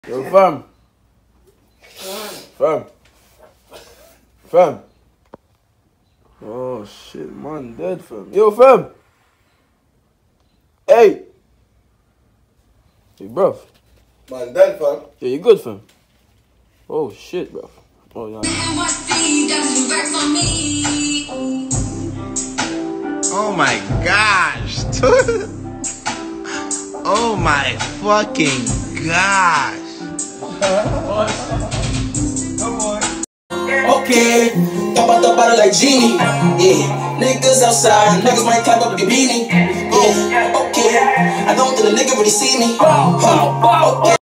Yo, fam. Fam. Oh, shit, man, dead, fam. Yo, fam. Hey. Hey, bruv. Man, dead, fam. Yeah, you good, fam? Oh, shit, bruv. Oh, yeah. Oh, my gosh. Oh, my fucking gosh. Okay, top out the bottle like Genie. Yeah, niggas outside, niggas might climb up your beanie. Yeah, okay, I don't think the nigga really see me. Okay.